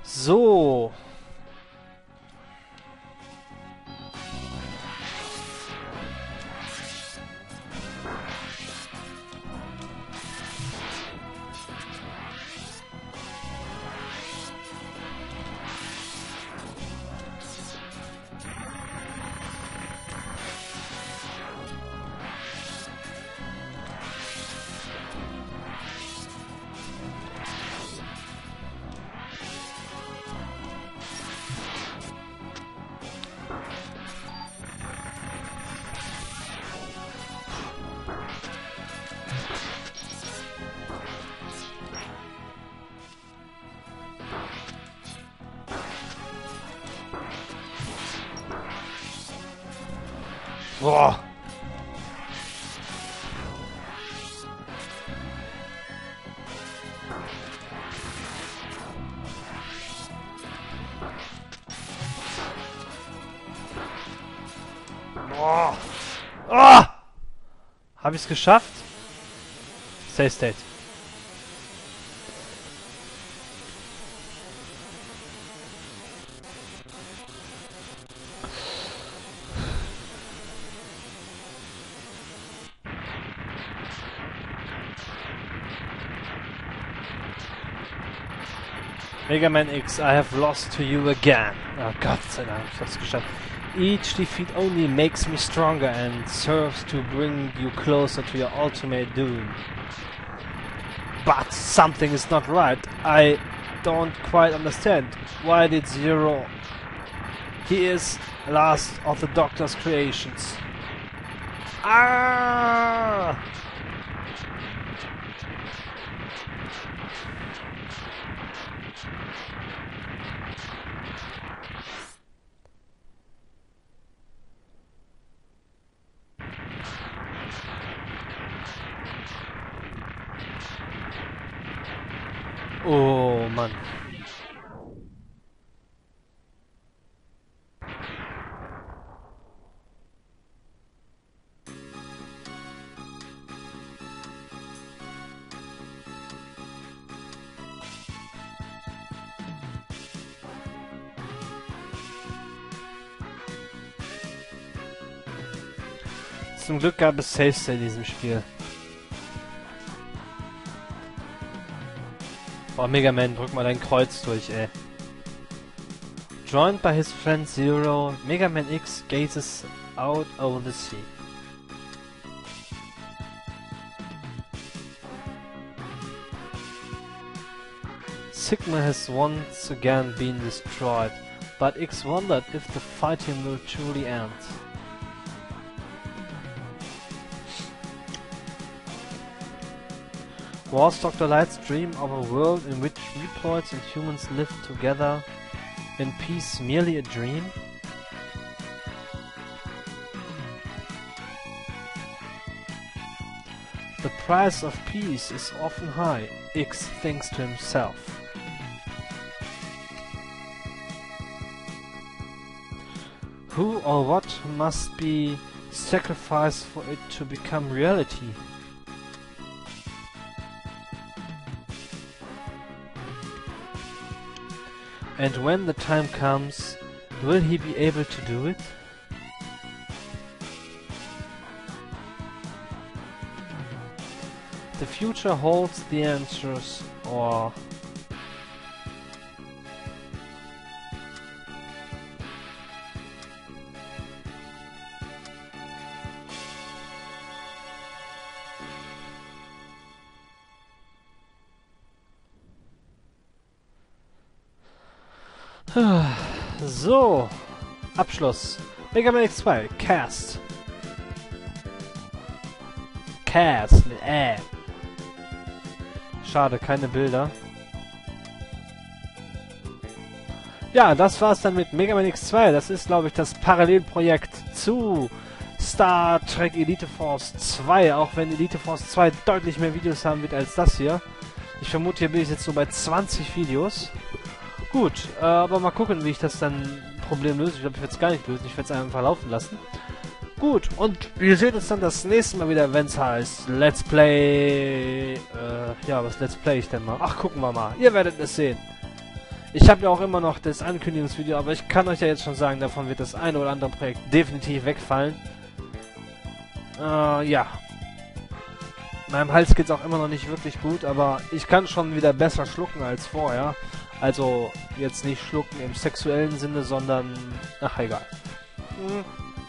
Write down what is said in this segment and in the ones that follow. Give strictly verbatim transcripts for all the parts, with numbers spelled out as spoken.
So. Boah. Boah. Ah! Habe ich es geschafft? Save State. Mega Man X, I have lost to you again. Oh Gott sei Dank, ich hab's geschafft. Each defeat only makes me stronger and serves to bring you closer to your ultimate doom. But something is not right. I don't quite understand. Why did Zero... He is last of the Doctor's creations. Ah! Oh Mann. Zum Glück gab es Saves in diesem Spiel. Oh, Mega Man, drück mal dein Kreuz durch, ey. Joined by his friend Zero, Mega Man X gazes out over the sea. Sigma has once again been destroyed, but X wondered if the fighting will truly end. Was Doctor Light's dream of a world in which Reploids and humans live together in peace merely a dream? The price of peace is often high, X thinks to himself. Who or what must be sacrificed for it to become reality? And when the time comes, will he be able to do it? The future holds the answers, or... So, Abschluss. Mega Man X zwei, Cast. Cast mit Ä. Schade, keine Bilder. Ja, das war's dann mit Mega Man X zwei. Das ist, glaube ich, das Parallelprojekt zu Star Trek Elite Force zwei. Auch wenn Elite Force zwei deutlich mehr Videos haben wird als das hier. Ich vermute, hier bin ich jetzt so bei zwanzig Videos. Gut, äh, aber mal gucken, wie ich das dann Problem löse. Ich glaube, ich werde es gar nicht lösen. Ich werde es einfach laufen lassen. Gut, und wir sehen uns dann das nächste Mal wieder, wenn es heißt Let's Play... Äh, ja, was Let's Play ich denn mal? Ach, gucken wir mal. Ihr werdet es sehen. Ich habe ja auch immer noch das Ankündigungsvideo, aber ich kann euch ja jetzt schon sagen, davon wird das eine oder andere Projekt definitiv wegfallen. Äh, ja. Meinem Hals geht's auch immer noch nicht wirklich gut, aber ich kann schon wieder besser schlucken als vorher. Also jetzt nicht schlucken im sexuellen Sinne, sondern... Ach, egal. Hm.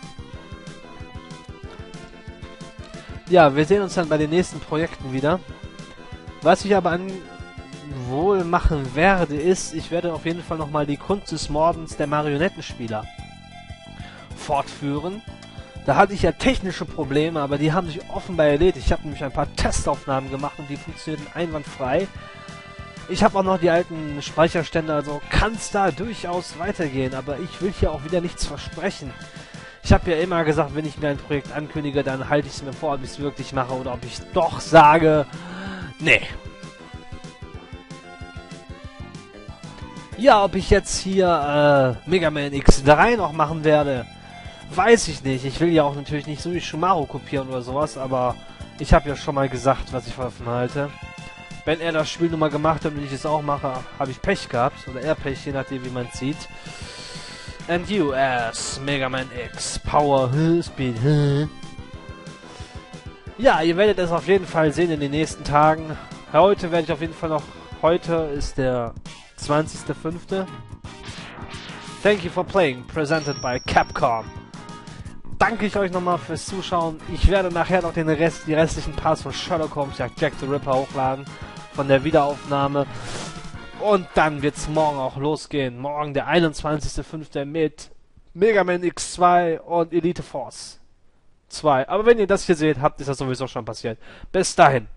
Ja, wir sehen uns dann bei den nächsten Projekten wieder. Was ich aber an wohl machen werde, ist, ich werde auf jeden Fall nochmal die Kunst des Mordens der Marionettenspieler fortführen. Da hatte ich ja technische Probleme, aber die haben sich offenbar erledigt. Ich habe nämlich ein paar Testaufnahmen gemacht und die funktionierten einwandfrei. Ich habe auch noch die alten Speicherstände, also kann es da durchaus weitergehen, aber ich will hier auch wieder nichts versprechen. Ich habe ja immer gesagt, wenn ich mir ein Projekt ankündige, dann halte ich es mir vor, ob ich es wirklich mache oder ob ich doch sage, nee. Ja, ob ich jetzt hier äh, Mega Man X drei noch machen werde, weiß ich nicht. Ich will ja auch natürlich nicht so wie Shumaro kopieren oder sowas, aber ich habe ja schon mal gesagt, was ich davon halte. Wenn er das Spiel nun mal gemacht hat und ich es auch mache, habe ich Pech gehabt. Oder er Pech, je nachdem wie man es sieht. And you as Mega Man X Power Speed. Ja, ihr werdet es auf jeden Fall sehen in den nächsten Tagen. Heute werde ich auf jeden Fall noch... Heute ist der zwanzigster fünfte Thank you for playing, presented by Capcom. Danke ich euch nochmal fürs Zuschauen. Ich werde nachher noch den Rest, die restlichen Parts von Sherlock Holmes, ja, Jack the Ripper hochladen. Von der Wiederaufnahme. Und dann wird's morgen auch losgehen. Morgen der einundzwanzigster fünfte mit Mega Man X zwei und Elite Force zwei. Aber wenn ihr das hier seht, habt, ist das sowieso schon passiert. Bis dahin.